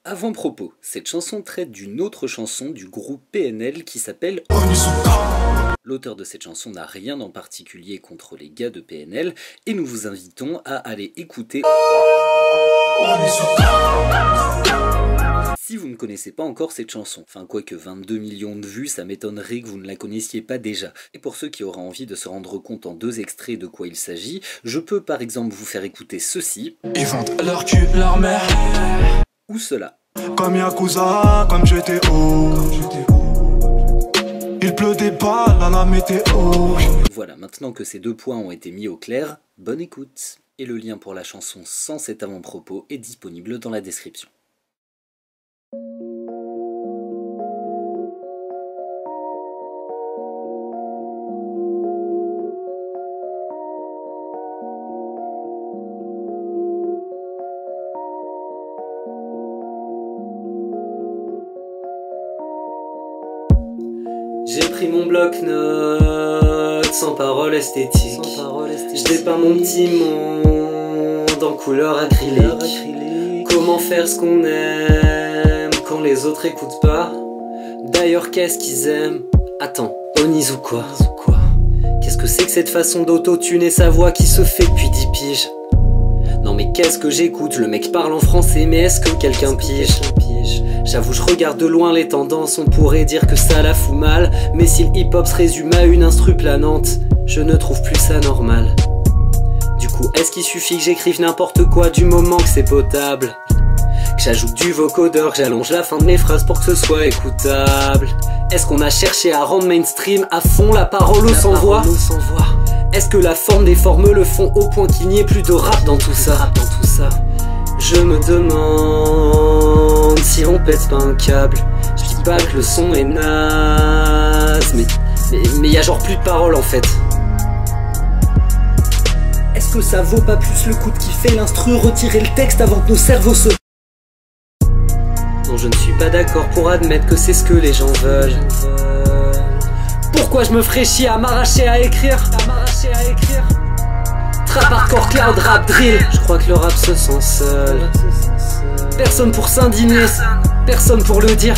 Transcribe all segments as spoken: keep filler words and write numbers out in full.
Avant-propos, cette chanson traite d'une autre chanson du groupe P N L qui s'appelle L'auteur de cette chanson n'a rien en particulier contre les gars de P N L et nous vous invitons à aller écouter si vous ne connaissez pas encore cette chanson. Enfin, quoique vingt-deux millions de vues, ça m'étonnerait que vous ne la connaissiez pas déjà. Et pour ceux qui auraient envie de se rendre compte en deux extraits de quoi il s'agit, je peux par exemple vous faire écouter ceci. Ils vendent leur cul, leur mère. Ou cela. Comme Yakuza, comme G T O. Il pleut des balles à la météo. Voilà, maintenant que ces deux points ont été mis au clair, bonne écoute. Et le lien pour la chanson sans cet avant-propos est disponible dans la description. J'ai pris mon bloc-notes sans parole esthétique. Je dépeins mon petit monde en couleur acrylique. Comment faire ce qu'on aime quand les autres écoutent pas? D'ailleurs, qu'est-ce qu'ils aiment? Attends, Oniz ou quoi? Qu'est-ce que c'est que cette façon d'auto-tuner sa voix qui se fait depuis dix piges? Non mais qu'est-ce que j'écoute? Le mec parle en français, mais est-ce que quelqu'un pige? J'avoue, je regarde de loin les tendances, on pourrait dire que ça la fout mal. Mais si le hip-hop se résume à une instru planante, je ne trouve plus ça normal. Du coup, est-ce qu'il suffit que j'écrive n'importe quoi du moment que c'est potable? Que j'ajoute du vocodeur, que j'allonge la fin de mes phrases pour que ce soit écoutable? Est-ce qu'on a cherché à rendre mainstream à fond la parole au sans voix? Est-ce que la forme des formes le font au point qu'il n'y ait plus de rap dans tout ça? Je me demande si on pète pas un câble. Je dis pas que le son est naze, mais mais mais y a genre plus de paroles en fait. Est-ce que ça vaut pas plus le coup de kiffer l'instru, retirer le texte avant que nos cerveaux se... Non, je ne suis pas d'accord pour admettre que c'est ce que les gens veulent. Pourquoi je me ferais chier à m'arracher à écrire? À m'arracher à écrire. Trap hardcore, cloud, rap, drill. Je crois que le rap se sent seul. Personne pour s'indigner, personne pour le dire.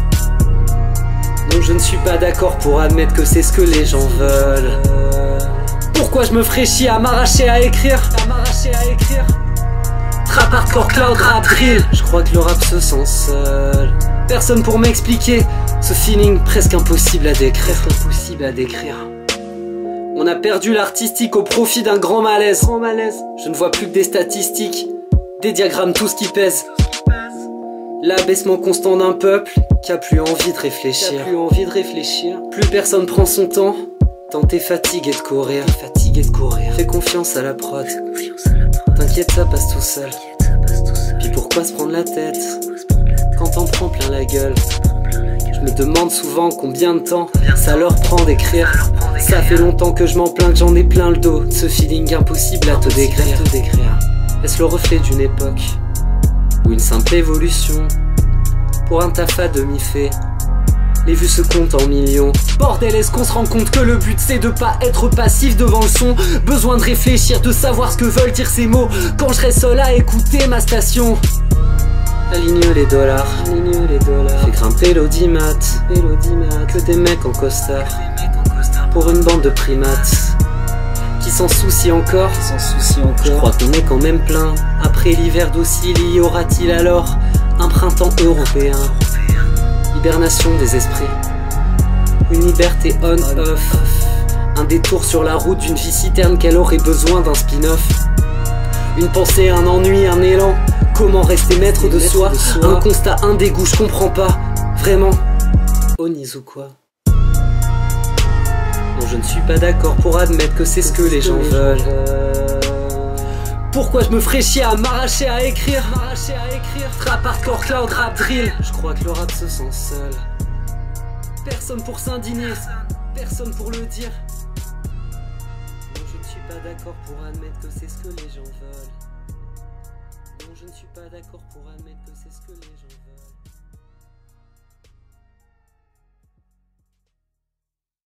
Non, je ne suis pas d'accord pour admettre que c'est ce que les gens veulent. Pourquoi je me ferais chier à m'arracher à écrire? À m'arracher à écrire. Trap hardcore, cloud, rap, drill. Je crois que le rap se sent seul. Personne pour m'expliquer ce feeling presque impossible à décrire. Impossible à décrire. On a perdu l'artistique au profit d'un grand malaise. Grand malaise. Je ne vois plus que des statistiques, des diagrammes, tout ce qui pèse. L'abaissement constant d'un peuple qui a plus envie de réfléchir. Qui a plus envie de réfléchir. Plus personne prend son temps, tant t'es fatigué de courir. Fatigué de courir. Fais confiance à la prod. T'inquiète, ça passe tout seul. Puis pourquoi se prendre la tête quand t'en prends plein la gueule? Je me demande souvent combien de temps ça leur prend d'écrire. Ça fait longtemps que je m'en plains, que j'en ai plein le dos. Ce feeling impossible à te décrire. Est-ce le reflet d'une époque ou une simple évolution? Pour un taf à demi-fait, les vues se comptent en millions. Bordel, est-ce qu'on se rend compte que le but c'est de pas être passif devant le son? Besoin de réfléchir, de savoir ce que veulent dire ces mots quand je reste seul à écouter ma station. Aligne les dollars, aligne les dollars. Fais grimper l'audimat, que des mecs en costard. Pour une bande de primates qui s'en soucient encore, s'en soucient encore. Je crois qu'on est quand même plein. Après l'hiver docile, y aura-t-il alors un printemps européen? Hibernation des esprits, une liberté on-off, un détour sur la route d'une vie si terne qu'elle aurait besoin d'un spin-off. Une pensée, un ennui, un élan. Comment rester maître de soi? Un constat, un dégoût, je comprends pas. Vraiment. Oniz ou quoi? Non, je ne suis pas d'accord pour admettre que c'est ce que les gens veulent. Pourquoi je me ferais chier à m'arracher à écrire? Trap hardcore, cloud, rap, drill. Je crois que le rap se sent seul. Personne pour s'indigner, personne pour le dire. Non, je ne suis pas d'accord pour admettre que c'est ce que les gens veulent. Non, je ne suis pas d'accord pour admettre que c'est ce que les gens veulent.